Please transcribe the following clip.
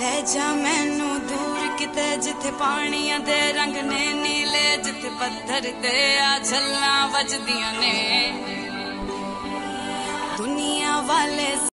ਲੈ ਜਾ ਮੈਨੂੰ ਦੂਰ ਕਿਤੇ ਜਿੱਥੇ ਪਾਣੀਆਂ ਦੇ ਰੰਗ ਨੇ ਨੀਲੇ, ਜਿੱਥੇ ਪੱਥਰ ਤੇ ਆ ਛੱਲਾਂ ਵੱਜਦੀਆਂ ਨੇ ਦੁਨੀਆ ਵਾਲੇ।